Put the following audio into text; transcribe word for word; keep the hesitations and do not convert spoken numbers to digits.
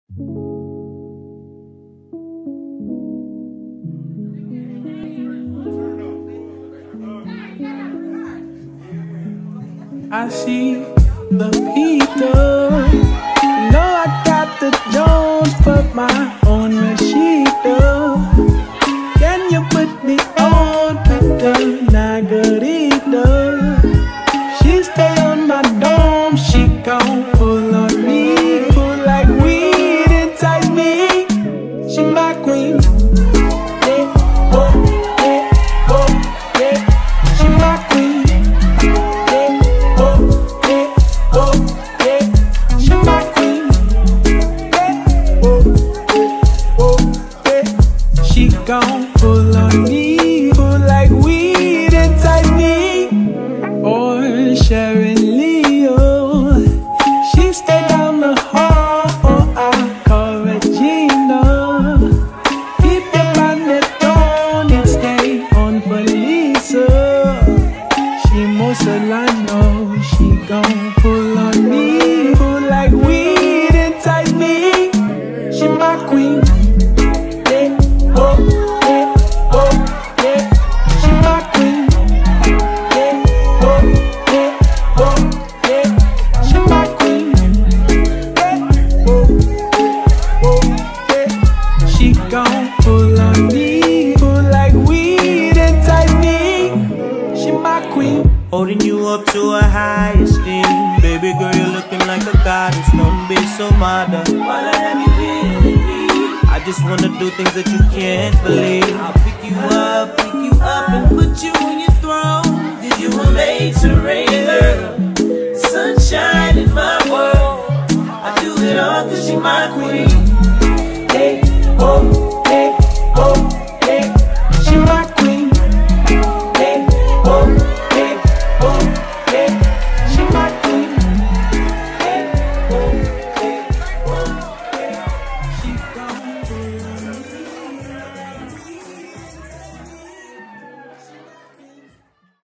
I see the people. You know I got the Jones for my own Rashida. Can you put me on with the Nagarita? She stay on my dome, she gon' pull on me, pull like weed inside me. She my queen. Yeah, oh, yeah, oh, yeah. She my queen. She gon' pull on me, pull like weed inside me. Or Sharon Leo, she stay down the hall, or I call Regina. Keep your bonnet on and stay on for Lisa. She Mussolano, she gon' pull on me, pull like weed inside me. She my queen. She gon' pull on me, pull like weed inside me. She my queen. Holding you up to a high esteem. Baby girl, you're looking like a goddess. Don't be so mother. Why have you been with me? I just wanna do things that you can't believe. I'll pick you up, pick you up and put you on your throne. Cause you were made to reign, girl. Sunshine in my world. I do it all cause she my queen. Hey, oh.